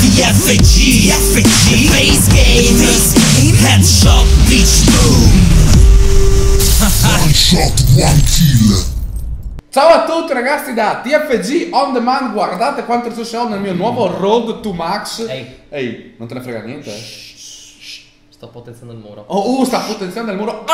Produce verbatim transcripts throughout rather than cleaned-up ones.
T F G, F G, Base Game, Headshot, Beach Boom. One shot, one kill. Ciao a tutti ragazzi da T F G On Demand, guardate quanto risorse ho nel mio nuovo Road to Max. Ehi, Ehi, non te ne frega niente? sto potenziando il muro. Oh, uh, sta potenziando il muro.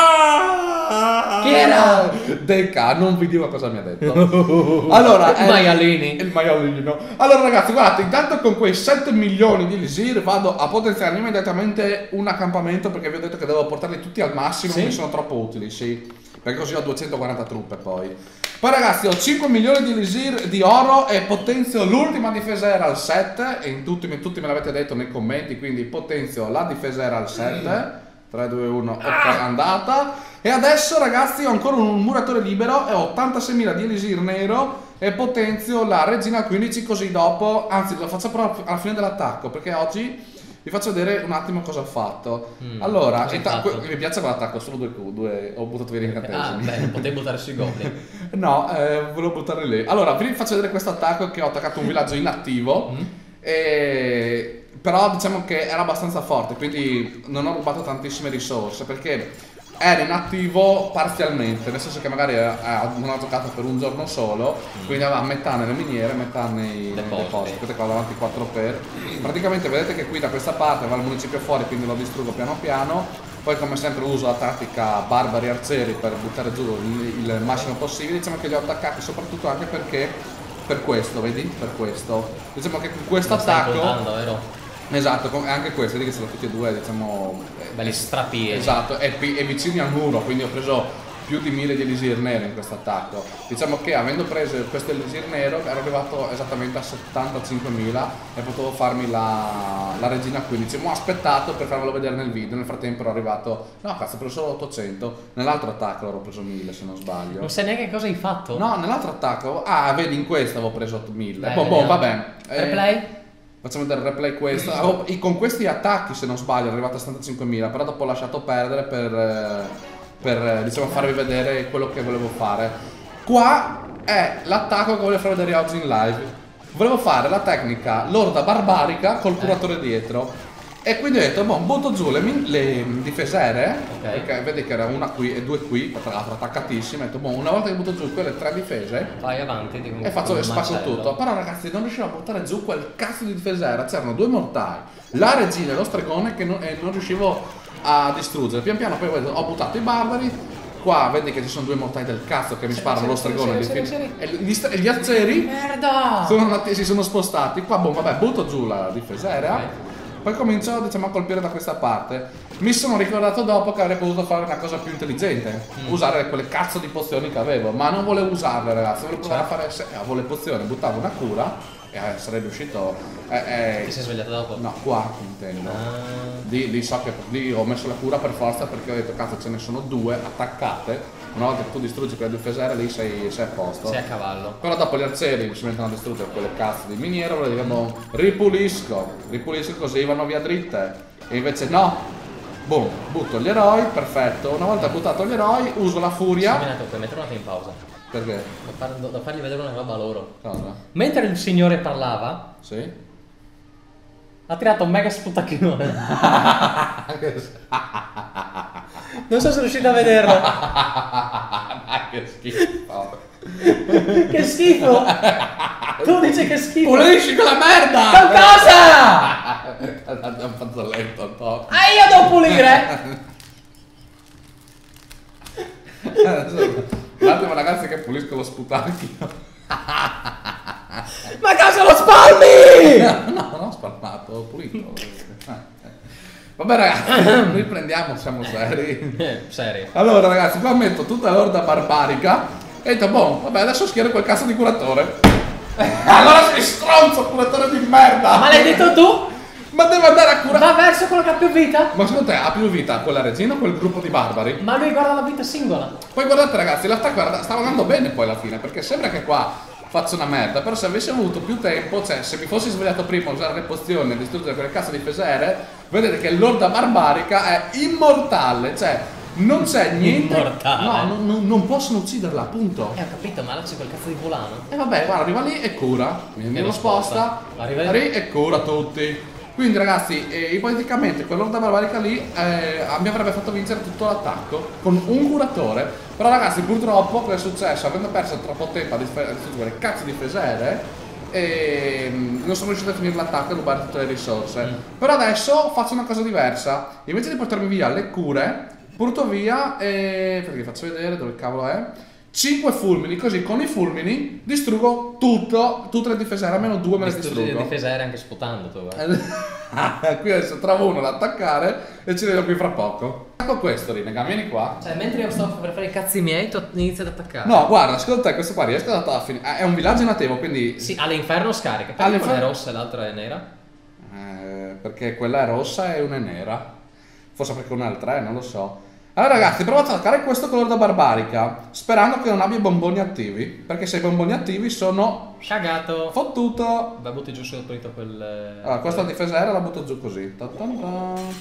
Ah! Chi era? Deca, non vi dico cosa mi ha detto. Allora, Il maialini. Il maialino. Allora ragazzi, guardate, intanto con quei sette milioni di elisir vado a potenziare immediatamente un accampamento, perché vi ho detto che devo portarli tutti al massimo, sì? mi sono troppo utili, sì. Perché così ho duecentoquaranta truppe poi. Poi ragazzi ho cinque milioni di elisir di oro e potenzio l'ultima difesa era al sette. E in tutti, tutti me l'avete detto nei commenti, quindi potenzio la difesa era al sette. tre, due, uno, ok, andata. E adesso ragazzi ho ancora un muratore libero e ho ottantaseimila di elisir nero e potenzio la regina al quindici, così dopo, anzi lo faccio però alla fine dell'attacco, perché oggi vi faccio vedere un attimo cosa ho fatto. Mm, allora, fatto? Mi piace quell'attacco, solo due, due ho buttato via l'incantesimi. Ah, beh, non potevi buttare sui goblin. No, eh, volevo buttare lì. Allora, vi faccio vedere questo attacco che ho attaccato un villaggio inattivo. Mm. E... però diciamo che era abbastanza forte, quindi non ho rubato tantissime risorse, perché era inattivo parzialmente, nel senso che magari eh, non ha giocato per un giorno solo, mm. quindi aveva metà nelle miniere, metà nei depositi. Vedete qua davanti quattro per. Praticamente vedete che qui da questa parte va il municipio fuori, quindi lo distruggo piano piano. Poi come sempre uso la tattica barbari arcieri per buttare giù il, il massimo possibile. Diciamo che li ho attaccati soprattutto anche perché per questo, vedi? Per questo. Diciamo che con questo attacco. Esatto, anche questo, vedi che sono tutti e due, diciamo, belli strapieni. Esatto, e, e vicini al muro, quindi ho preso più di mille di elisir nero in questo attacco. Diciamo che avendo preso questo elisir nero ero arrivato esattamente a settantacinquemila e potevo farmi la, la regina quindici. Ma ho aspettato per farvelo vedere nel video, nel frattempo ero arrivato, no cazzo, ho preso solo ottocento, nell'altro attacco ero preso mille se non sbaglio. Non sai neanche cosa hai fatto? No, nell'altro attacco, ah vedi in questo avevo preso mille, boh, boh, vabbè. Replay? Eh, Facciamo vedere il replay questo. Oh, con questi attacchi, se non sbaglio, è arrivato a settantacinquemila, però dopo ho lasciato perdere per, per diciamo, farvi vedere quello che volevo fare. Qua è l'attacco che voglio far vedere oggi in live. Volevo fare la tecnica lorda barbarica col curatore dietro. E quindi ho detto, boh, butto giù le, le difesere, okay. Perché vedi che era una qui e due qui, tra l'altro attaccatissime. Ho detto, boh, una volta che butto giù quelle tre difese, vai avanti di e faccio spacco tutto. Però ragazzi non riuscivo a buttare giù quel cazzo di difesera, c'erano due mortai, la regina e lo stregone che non, eh, non riuscivo a distruggere. Pian piano poi ho buttato i barbari. Qua vedi che ci sono due mortai del cazzo che mi sì, sparano sì, lo stregone sì, sì, sì. E gli, e gli azzeri merda sono andati, si sono spostati. Qua boh, vabbè, butto giù la difesera, okay. Poi comincio, diciamo, a colpire da questa parte. Mi sono ricordato dopo che avrei potuto fare una cosa più intelligente, mm. usare quelle cazzo di pozioni che avevo, ma non volevo usarle ragazzi, volevo provare cioè. a fare, se, avevo le pozioni, buttavo una cura e eh, sarei riuscito. Eh, eh, Ti sei svegliato dopo? No, qua intendo. Ah. Lì, lì so che lì ho messo la cura per forza, perché ho detto cazzo ce ne sono due attaccate. Una volta che tu distruggi quelle difesere lì sei, sei a posto. Sei a cavallo. Però dopo gli arcieri si mettono a distruggere quelle cazzo di miniere, allora diciamo ripulisco, ripulisco così vanno via dritte. E invece no, boom, butto gli eroi, perfetto. Una volta buttato gli eroi uso la furia. Minato, puoi mettere un attimo in pausa. Perché? Da, far, da fargli vedere una roba loro. Cosa? Mentre il signore parlava, sì? Ha tirato un mega sputacchione. Non so se riuscite a vederlo. Che schifo. Che schifo. Tu dici che schifo. Pulisci quella merda. Con cosa? È un fazzoletto, no? Ah, io devo pulire. Un attimo ragazzi che pulisco lo sputacchio. Ma cosa lo spalmi? No, non ho spalmato, ho pulito. Vabbè ragazzi, riprendiamo, siamo seri. Eh, seri. Allora ragazzi, qua metto tutta l'orda barbarica e detto, boh, vabbè adesso schiero quel cazzo di curatore. Allora sei stronzo, curatore di merda. Ma l'hai detto tu? Ma deve andare a curare. Va verso quello che ha più vita? Ma secondo te ha più vita quella regina o quel gruppo di barbari? Ma lui guarda la vita singola. Poi guardate ragazzi, la sta, guarda, stava andando bene poi alla fine, perché sembra che qua faccio una merda, però se avessi avuto più tempo, cioè se mi fossi svegliato prima a usare le pozioni e distruggere quelle cazzo di fesere, vedete che l'orda barbarica è immortale, cioè Non c'è niente. Immortale. No, non, non- non possono ucciderla, appunto. Eh, ho capito, ma là c'è quel cazzo di volano. E vabbè, guarda, arriva lì e cura. Vieni E lo lo sposta, sposta. Arriva lì. lì e cura tutti. Quindi ragazzi, eh, ipoteticamente quell'orda barbarica lì eh, mi avrebbe fatto vincere tutto l'attacco con un curatore. Però ragazzi, purtroppo cosa è successo? Avendo perso troppo tempo a distruggere le cazzo di fesere, e non sono riuscito a finire l'attacco e rubare tutte le risorse. Mm. Però adesso faccio una cosa diversa. Invece di portarmi via le cure, porto via e... perché vi faccio vedere dove cavolo è. cinque fulmini, così con i fulmini distruggo tutto, tutte le difese aeree, almeno due me le Distruggi le distruggo. difese aeree anche sputando tu, eh. Qui adesso trovo uno da attaccare e ci vedo qui fra poco. Ecco questo, Rinnegan, vieni qua. Cioè, mentre io sto per fare i cazzi miei, tu inizi ad attaccare. No, guarda, ascolta, questo qua riesco ad a finire. È un villaggio nativo, quindi... Sì, all'inferno scarica. Perché All'inferno- una è rossa e l'altra è nera? Eh, perché quella è rossa e una è nera. Forse perché una è al tre, non lo so. Allora ragazzi, provo ad attaccare questo colore da barbarica, sperando che non abbia i bomboni attivi, perché se i bomboni attivi sono Sciagato. fottuto. Va, butti giù subito quel... Allora, questa difesa aerea la butto giù così. Ta ta ta.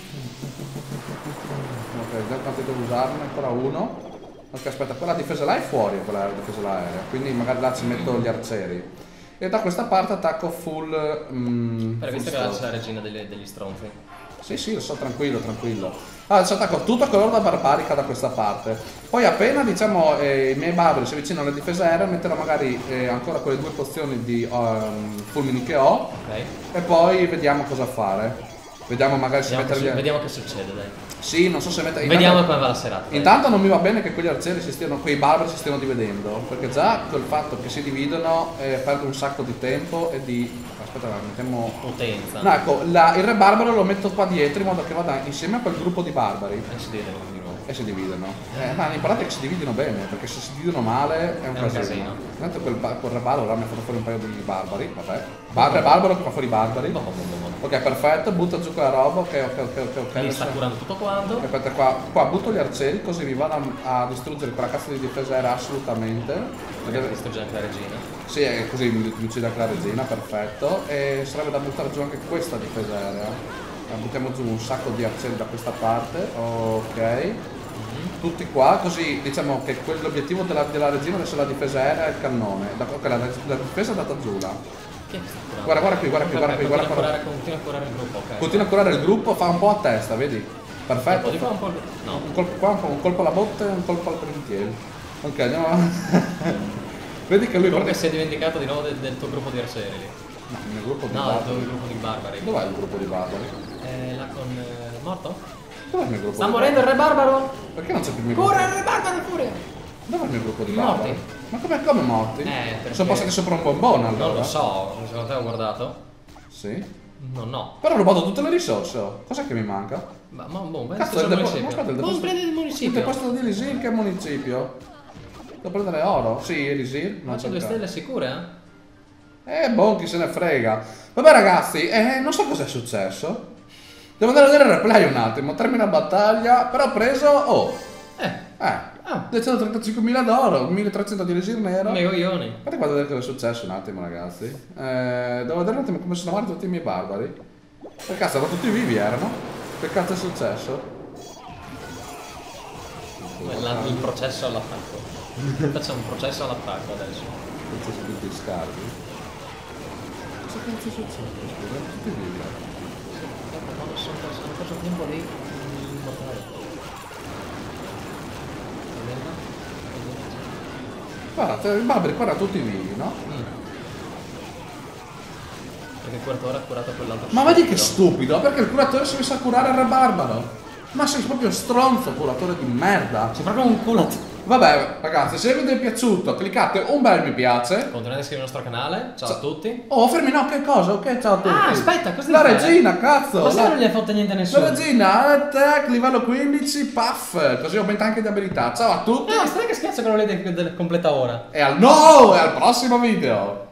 Ok, già quanti devo usarne? Ancora uno. Ok, aspetta, quella difesa là è fuori, quella difesa là aerea, quindi magari là ci metto gli arcieri. E da questa parte attacco full... Mm, Per full visto che là c'è stroke. la regina delle- degli stronzi. Sì, sì, lo so, tranquillo, tranquillo. Allora, adesso attacco tutto a colore da barbarica da questa parte. Poi appena, diciamo, eh, i miei barbari si avvicinano alle difese aeree, metterò magari eh, ancora quelle due pozioni di um, fulmini che ho. Ok? E poi vediamo cosa fare. Vediamo magari se Vediamo, che, metterli... su- vediamo che succede, dai. Sì, non so se mettere... Vediamo intanto- come va la serata. dai. Intanto non mi va bene che quegli arcieri si stiano, quei barbari si stiano dividendo, perché già col fatto che si dividono eh, perdo un sacco di tempo e di... Aspetta, mettiamo... Potenza. No, ecco, la- il re barbaro lo metto qua dietro in modo che vada insieme a quel gruppo di barbari E si vede di nuovo. e si dividono. Eh, ma l'importante è che si dividono bene, perché se si dividono male è un È un casino. casino. Intanto quel, ba- quel re barbaro mi ha fatto fuori un paio di barbari, vabbè. Bar- re barbaro che fa fuori i barbari. Boh, boh, boh, boh. Ok, perfetto, butta giù quella roba, ok, ok, ok, ok. ok. Quindi sta adesso- curando tutto quanto. Aspetta, qua, qua butto gli arcieri così mi vanno a, a distruggere quella cazzo di difesa aerea assolutamente. Perché distrugge anche la regina. Sì, è così mi mi uccide anche la regina, perfetto. E sarebbe da buttare giù anche questa difesa aerea. La buttiamo giù un sacco di arcieri da questa parte, ok. Tutti qua, così diciamo che l'obiettivo della, della regina adesso è la difesa aerea e il cannone. Da- ok, la, la difesa è andata giù là. Chi è che sta curando? Guarda, guarda qui, guarda qui, guarda qui, guarda Continua a qua. curare- Continua a curare il gruppo, ok. Continua a curare il gruppo, fa un po' a testa, vedi? Un Perfetto. po' di qua, un po' di... No. Un colpo qua, un, po', un colpo alla botte e un colpo al prentiere. Ok, andiamo avanti. Vedi che lui Comunque praticamente... si è dimenticato di nuovo del, del tuo gruppo di arcieri lì. No, il mio gruppo di No, del tuo barbari. gruppo di barbari. Dov'è il gruppo di barbari? Eh, là con... eh, morto? Dov'è il mio gruppo Sta di morendo il re barbaro? barbari? Perché non c'è più il mio Corre il gruppo? re barbaro, pure! Dov'è il mio gruppo di Morti. barbari? Ma come, come morti? Eh, perché- Sono passati sopra un bombone allora? Non lo so, secondo te ho guardato? Sì. No, no. Però ho rubato tutte le risorse. oh. Cos'è che mi manca? Ma, ma boh, prendi Cazzo, il il depo- municipio. ma aspetta, il Boh, deposito- prendi il Il municipio. deposito di Elisir che municipio? Devo prendere oro? Sì, Elisir. Ma c'è due stelle sicure, eh? Eh, boh, chi se ne frega. Vabbè ragazzi, eh, non so cosa è successo. Devo andare a vedere il replay un attimo. Termina la battaglia, però ho preso... Oh, Eh, eh, ah, duecentotrentacinquemila d'oro, milletrecento di Elisir nero. me coglioni. Aspetta qua a vedere cosa è successo un attimo ragazzi. Eh, devo vedere un attimo come sono morti tutti i miei barbari. Per cazzo, erano tutti vivi, erano? Che cazzo è successo? La- il processo all'attacco. Facciamo un processo all'attacco adesso. Penso su tutti i scardi. Cosa cazzo è successo? Scusa, tutti vivi. Quando sono perso, sono perso tempo lì, immortale. Guarda, i barbari qua erano tutti vivi, no? Perché il curatore ha curato quell'altro. Ma vedi che stupido. stupido, perché il curatore si è messo a curare il re barbaro. Ma sei proprio stronzo, curatore di merda. C'è proprio un culo. Vabbè, ragazzi, se vi è piaciuto, cliccate un bel mi piace. Continuate a iscrivervi al nostro canale. Ciao a tutti. Oh, fermi, no, che cosa? Ok, ciao a tutti. Ah, aspetta, cosa La devi fare? regina, cazzo. Ma se la- non gli ha fatto niente a nessuno? La regina, attack, livello quindici, puff. Così aumenta anche di abilità. Ciao a tutti. No, stai che schiaccia quello lì del, del completa ora. E al no, e al prossimo video.